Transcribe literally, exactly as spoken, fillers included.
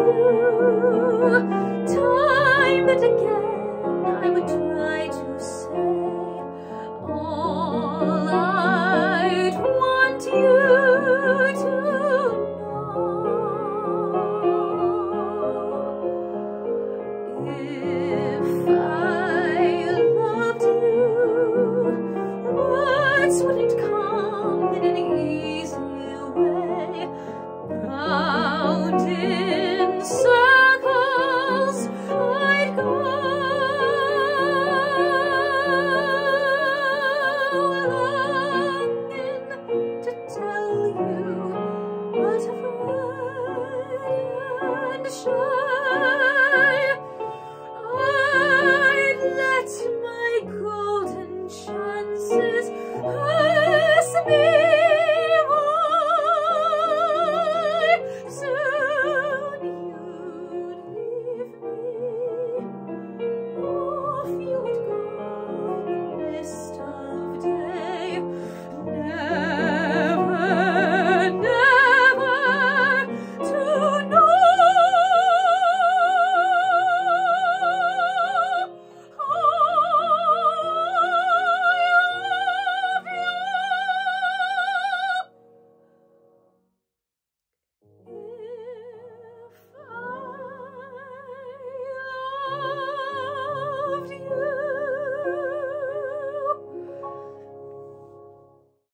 Time and again I would try to say all I'd want you to know. If I loved you, words wouldn't come in an easy way. Round in circles I'd go, longing to tell you what I've read and shown.